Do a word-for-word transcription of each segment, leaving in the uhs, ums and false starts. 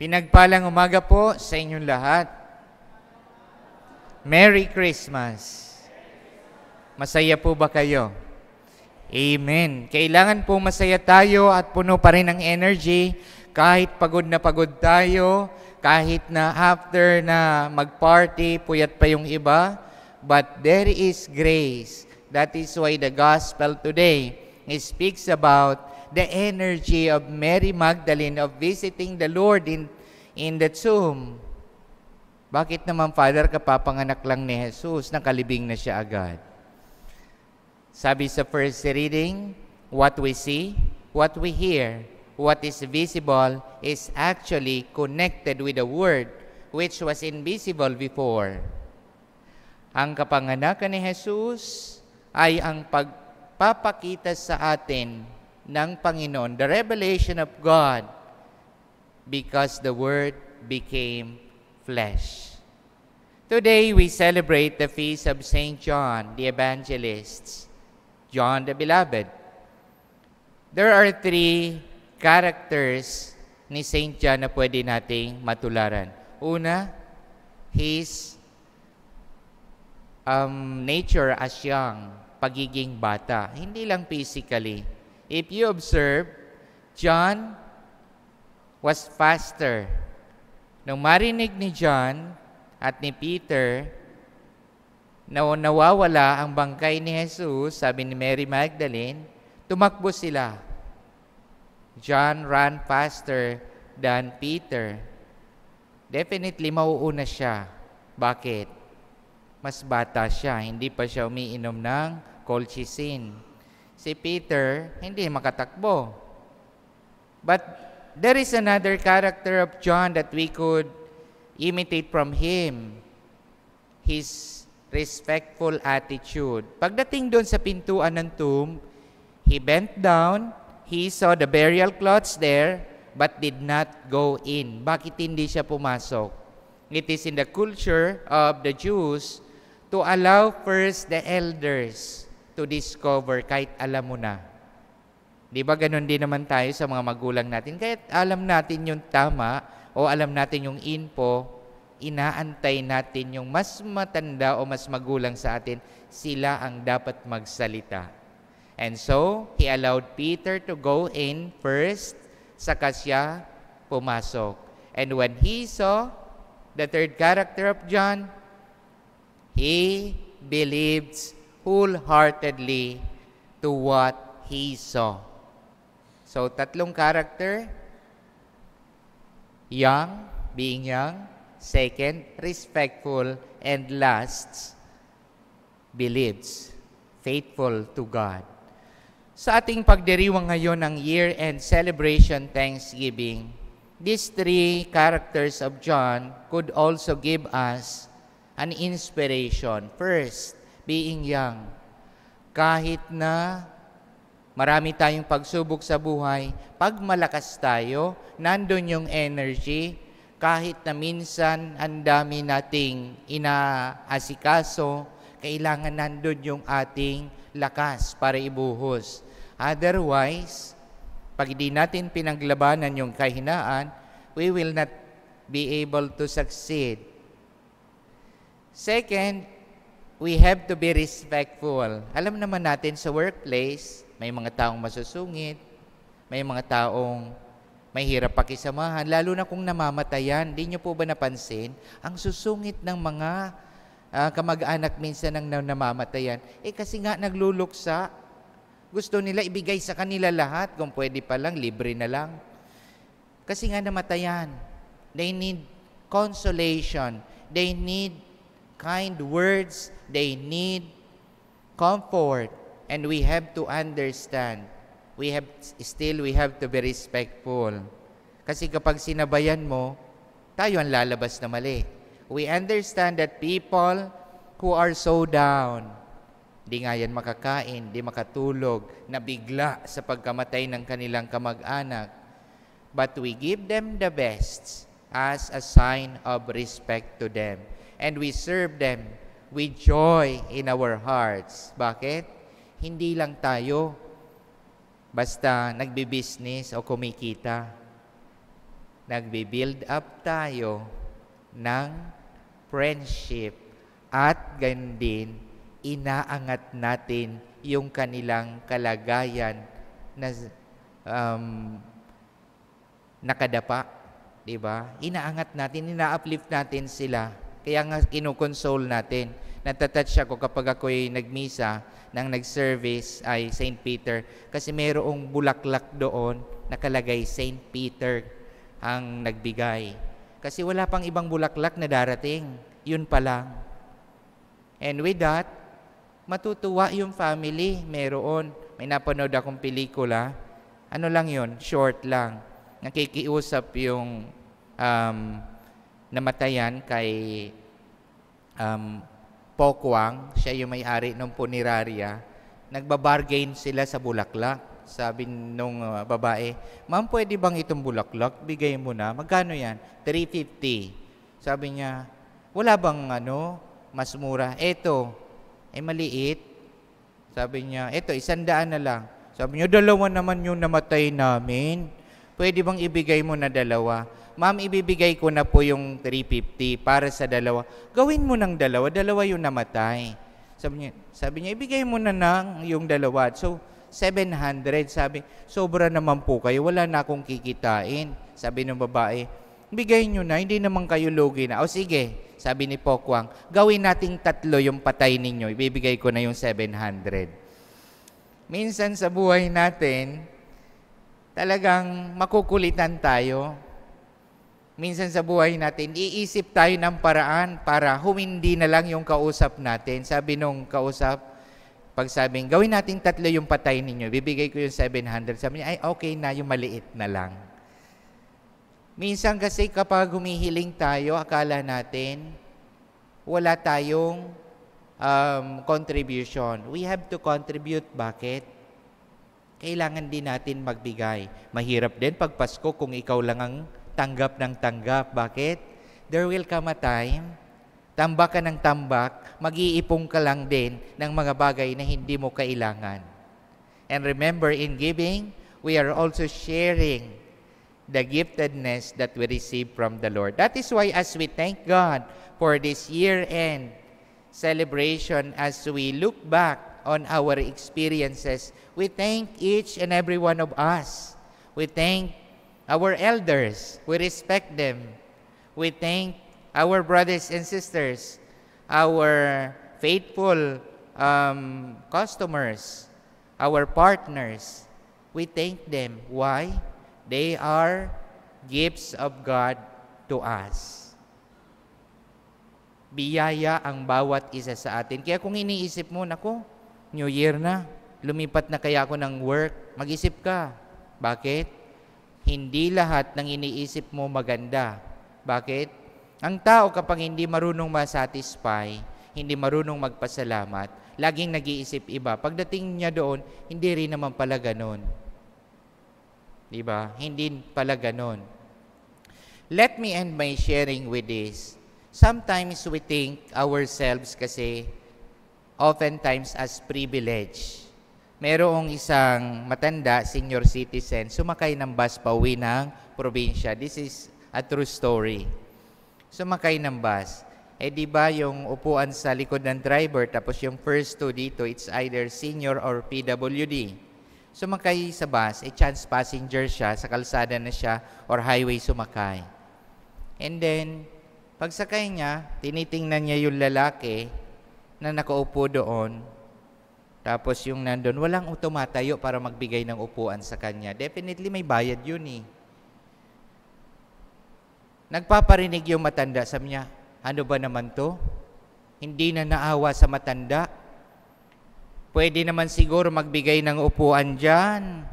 Pinagpalang umaga po sa inyong lahat. Merry Christmas. Masaya po ba kayo? Amen. Kailangan po masaya tayo at puno pa rin ng energy kahit pagod na pagod tayo, kahit na after na mag-party, puyat pa yung iba. But there is grace. That is why the gospel today speaks about the energy of Mary Magdalene of visiting the Lord in, in the tomb. Bakit naman, Father, kapapanganak lang ni Jesus, nakalibing na siya agad? Sabi sa first reading, what we see, what we hear, what is visible is actually connected with the Word which was invisible before. Ang kapanganakan ni Jesus ay ang pagpapakita sa atin ng Panginoon, the revelation of God, because the Word became flesh. Today, we celebrate the feast of Saint John, the Evangelist, John the Beloved. There are three characters ni Saint John na pwede nating matularan. Una, his um, nature as young, pagiging bata, hindi lang physically. If you observe, John was faster. Nung marinig ni John at ni Peter na nawawala ang bangkay ni Jesus, sabi ni Mary Magdalene, tumakbo sila. John ran faster than Peter. Definitely mauuna siya. Bakit? Mas bata siya, hindi pa siya umiinom ng colchicine. Si Peter, hindi makatakbo. But there is another character of John that we could imitate from him. His respectful attitude. Pagdating doon sa pintuan ng tomb, he bent down, he saw the burial cloths there, but did not go in. Bakit hindi siya pumasok? It is in the culture of the Jews to allow first the elders to discover kahit alam mo na. Di ba ganun din naman tayo sa mga magulang natin? Kahit alam natin yung tama o alam natin yung info, inaantay natin yung mas matanda o mas magulang sa atin, sila ang dapat magsalita. And so, he allowed Peter to go in first, saka siya pumasok. And when he saw the third character of John, he believed wholeheartedly to what he saw. So, tatlong character, young, being young, second, respectful, and last, believes, faithful to God. Sa ating pagdiriwang ngayon ng year-end celebration Thanksgiving, these three characters of John could also give us an inspiration. First, being young. Kahit na marami tayong pagsubok sa buhay, pag malakas tayo, nandun yung energy, kahit na minsan ang dami nating inaasikaso, kailangan nandun yung ating lakas para ibuhos. Otherwise, pag hindi natin pinaglabanan yung kahinaan, we will not be able to succeed. Second, we have to be respectful. Alam naman natin sa workplace, may mga taong masusungit, may mga taong may hirap pakisamahan, lalo na kung namamatayan. Di nyo po ba napansin? Ang susungit ng mga uh, kamag-anak minsan ng namamatayan, eh kasi nga nagluluksa. Gusto nila ibigay sa kanila lahat, kung pwede pa lang, libre na lang. Kasi nga namatayan. They need consolation. They need kind words. They need comfort. And we have to understand. We have, still, we have to be respectful. Kasi kapag sinabayan mo, tayo ang lalabas na mali. We understand that people who are so down, di nga yan makakain, di makatulog, nabigla sa pagkamatay ng kanilang kamag-anak. But we give them the best as a sign of respect to them. And we serve them with joy in our hearts. Bakit? Hindi lang tayo basta nagbi-business o kumikita. nagbi-build up tayo ng friendship at ganun din, inaangat natin yung kanilang kalagayan na um, nakadapa, di ba? Inaangat natin, ina-uplift natin sila. Kaya nga kinukonsole natin. Natatouch ako kapag ako'y nagmisa nang nag-service ay Saint Peter kasi mayroong bulaklak doon nakalagay Saint Peter ang nagbigay. Kasi wala pang ibang bulaklak na darating. Yun pa lang. And with that, matutuwa yung family. Meron. May napanood akong pelikula. Ano lang yun? Short lang. Nakikiusap yung um, namatayan kay um, Pokwang. Siya yung may-ari ng punerarya. Nagbabargain sila sa bulaklak. Sabi nung uh, babae, "Ma'am, pwede bang itong bulaklak? Bigay mo na." "Magkano yan?" three fifty. Sabi niya, "Wala bang ano, mas mura?" "Eto." "Eh, maliit." Sabi niya, "Eto, isandaan na lang." Sabi niya, "Dalawa naman yung namatay namin. Pwede bang ibigay mo na dalawa?" "Ma'am, ibibigay ko na po yung three fifty para sa dalawa." "Gawin mo ng dalawa, dalawa yung namatay." Sabi niya, sabi niya, "Ibigay mo na ng yung dalawa." So, seven hundred. Sabi, "Sobra naman po kayo, wala na akong kikitain." Sabi ng babae, "Bigay nyo na, hindi naman kayo lugi na." "O sige," sabi ni Pokwang, "gawin nating tatlo yung patay ninyo, ibibigay ko na yung seven hundred. Minsan sa buhay natin, talagang makukulitan tayo. Minsan sa buhay natin, iisip tayo ng paraan para humindi na lang yung kausap natin. Sabi nung kausap, pag sabing, "Gawin natin tatlo yung patay ninyo, bibigay ko yung seven hundred. Sabi niya, "Ay, okay na, yung maliit na lang." Minsan kasi kapag humihiling tayo, akala natin, wala tayong um, contribution. We have to contribute. Bakit? Kailangan din natin magbigay. Mahirap din pag Pasko kung ikaw lang ang tanggap ng tanggap. Bakit? There will come a time, tambak ka ng tambak, mag-iipong ka lang din ng mga bagay na hindi mo kailangan. And remember, in giving, we are also sharing the giftedness that we receive from the Lord. That is why as we thank God for this year-end celebration, as we look back on our experiences, we thank each and every one of us. We thank our elders. We respect them. We thank our brothers and sisters, our faithful um, customers, our partners. We thank them. Why? They are gifts of God to us. Biyaya ang bawat isa sa atin. Kaya kung iniisip mo, "Naku, New Year na, lumipat na kaya ako ng work," mag-isip ka. Bakit? Hindi lahat ng iniisip mo maganda. Bakit? Ang tao kapag hindi marunong masatisfy, hindi marunong magpasalamat, laging nag-iisip iba. Pagdating niya doon, hindi rin naman pala ganon. Diba? Hindi pala ganon. Let me end my sharing with this. Sometimes we think ourselves kasi oftentimes as privilege. Merong isang matanda, senior citizen, sumakay ng bus pauwi ng probinsya. This is a true story. Sumakay ng bus. Eh di ba yung upuan sa likod ng driver, tapos yung first two dito, it's either senior or P W D. Sumakay sa bus, eh chance passenger siya, sa kalsada na siya or highway sumakay. And then, pagsakay niya, tinitingnan niya yung lalaki na nakaupo doon. Tapos yung nandun, walang tumatayo para magbigay ng upuan sa kanya. Definitely may bayad yun eh. Nagpaparinig yung matanda. Sabi niya, "Ano ba naman to? Hindi na naawa sa matanda. Pwede naman siguro magbigay ng upuan dyan."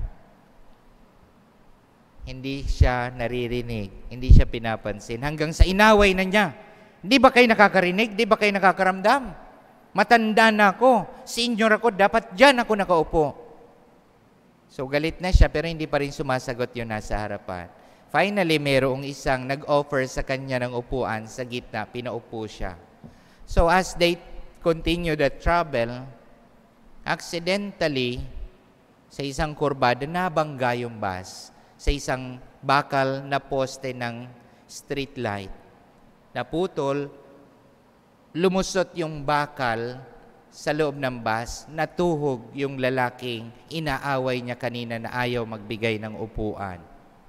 Hindi siya naririnig. Hindi siya pinapansin. Hanggang sa inaway na niya. "Di ba kayo nakakarinig? Di ba kayo nakakaramdam? Matanda na ako. Senior ako. Dapat dyan ako nakaupo." So galit na siya pero hindi pa rin sumasagot yung nasa harapan. Finally, mayroong isang nag-offer sa kanya ng upuan sa gitna. Pinaupo siya. So as they continue the travel, accidentally, sa isang kurbada, nabangga yung bus. sa isang bakal na poste ng street light. Naputol, lumusot yung bakal sa loob ng bus, natuhog yung lalaking inaaway niya kanina na ayaw magbigay ng upuan.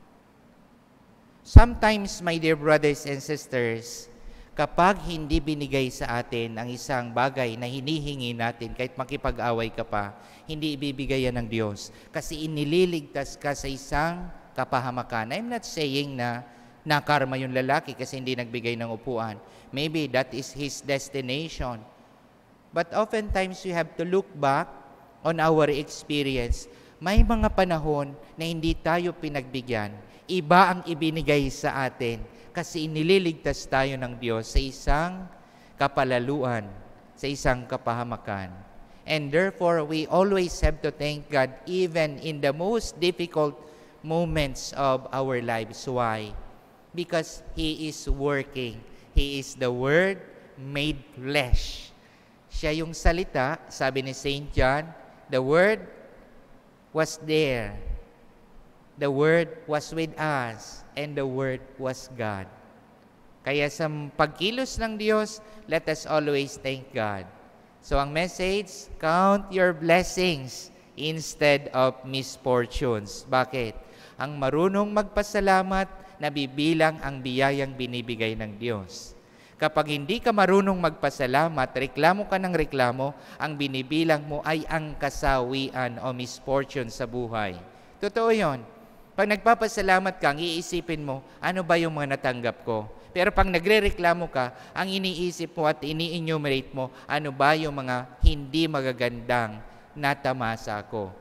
Sometimes, my dear brothers and sisters, kapag hindi binigay sa atin ang isang bagay na hinihingi natin, kahit makipag-away ka pa, hindi ibibigay yan ng Diyos. Kasi inililigtas ka sa isang kapahamakan. I'm not saying na nakarma yung lalaki kasi hindi nagbigay ng upuan. Maybe that is his destination. But oftentimes, we have to look back on our experience. May mga panahon na hindi tayo pinagbigyan. Iba ang ibinigay sa atin kasi inililigtas tayo ng Diyos sa isang kapalaluan, sa isang kapahamakan. And therefore, we always have to thank God even in the most difficult moments of our lives. Why? Because He is working. He is the Word made flesh. Siya yung salita, sabi ni Saint John, the Word was there. The Word was with us, and the Word was God. Kaya sa pagkilos ng Diyos, let us always thank God. So ang message, count your blessings instead of misfortunes. Bakit? Ang marunong magpasalamat, nabibilang ang biyayang binibigay ng Diyos. Kapag hindi ka marunong magpasalamat, reklamo ka ng reklamo, ang binibilang mo ay ang kasawian o misfortune sa buhay. Totoo yun. Pag nagpapasalamat ka, ang iisipin mo, ano ba yung mga natanggap ko? Pero pag nagre-reklamo ka, ang iniisip mo at ini-enumerate mo, ano ba yung mga hindi magagandang natamasa ko?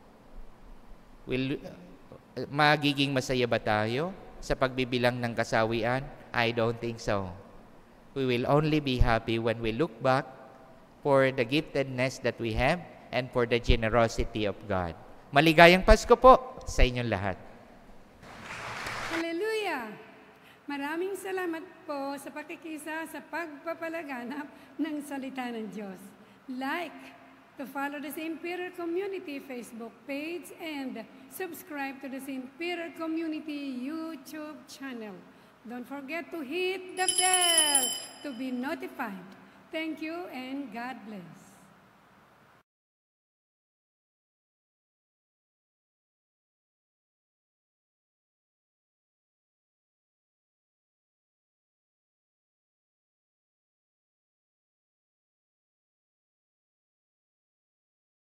Will, magiging masaya ba tayo sa pagbibilang ng kasawian? I don't think so. We will only be happy when we look back for the giftedness that we have and for the generosity of God. Maligayang Pasko po sa inyong lahat. Hallelujah! Maraming salamat po sa pakikisa sa pagpapalaganap ng salita ng Diyos. Like to follow the Saint Peter Community Facebook page and subscribe to the Saint Peter Community YouTube channel. Don't forget to hit the bell to be notified. Thank you and God bless.